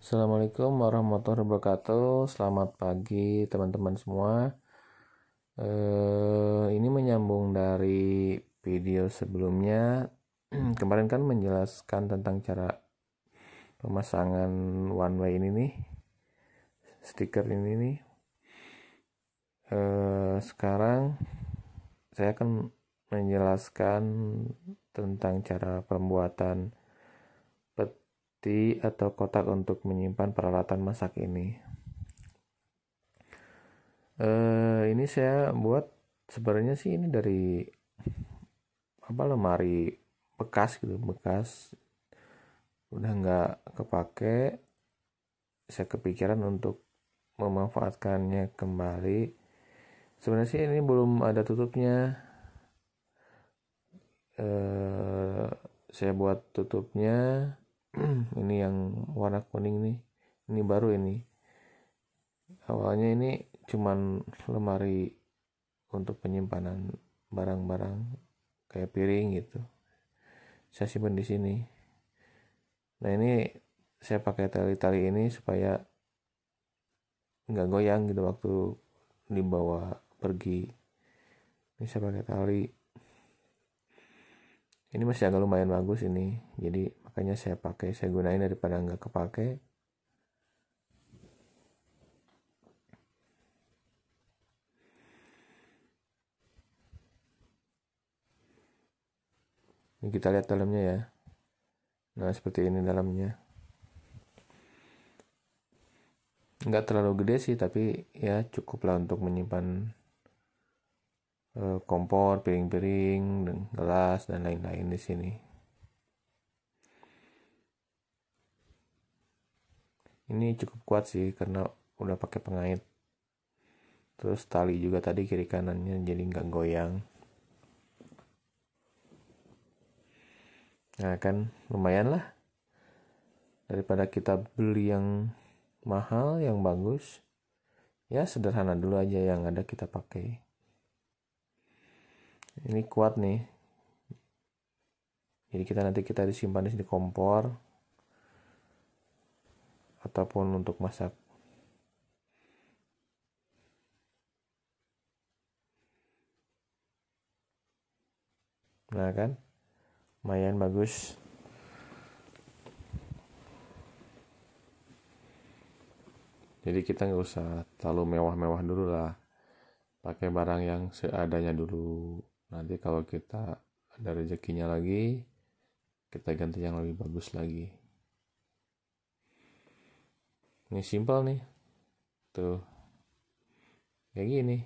Assalamualaikum warahmatullahi wabarakatuh. Selamat pagi teman-teman semua. Ini menyambung dari video sebelumnya. Kemarin kan menjelaskan tentang cara pemasangan one way ini nih, stiker ini nih. Sekarang saya akan menjelaskan tentang cara pembuatan peti atau kotak untuk menyimpan peralatan masak ini. Ini saya buat sebenarnya sih ini dari lemari bekas gitu, bekas udah nggak kepake. Saya kepikiran untuk memanfaatkannya kembali. Sebenarnya sih ini belum ada tutupnya. Saya buat tutupnya. Ini yang warna kuning nih. Ini baru ini. Awalnya ini cuman lemari untuk penyimpanan barang-barang kayak piring gitu. Saya simpan di sini. Nah, ini saya pakai tali-tali ini supaya nggak goyang gitu waktu dibawa pergi. Ini saya pakai tali. Ini masih agak lumayan bagus ini. Jadi makanya saya gunain daripada nggak kepake. Ini kita lihat dalamnya ya. Nah, seperti ini dalamnya. Nggak terlalu gede sih, tapi ya cukup lah untuk menyimpan kompor, piring-piring, gelas dan lain-lain di sini. Ini cukup kuat sih karena udah pakai pengait. Terus tali juga tadi kiri kanannya jadi nggak goyang. Nah kan lumayan lah daripada kita beli yang mahal, yang bagus. Ya sederhana dulu aja yang ada kita pakai. Ini kuat nih. Jadi nanti kita disimpan di sini kompor ataupun untuk masak. Nah kan, lumayan bagus. Jadi kita nggak usah terlalu mewah-mewah dulu lah. Pakai barang yang seadanya dulu. Nanti kalau kita ada rezekinya lagi, kita ganti yang lebih bagus lagi. Ini simpel nih. Tuh. Kayak gini.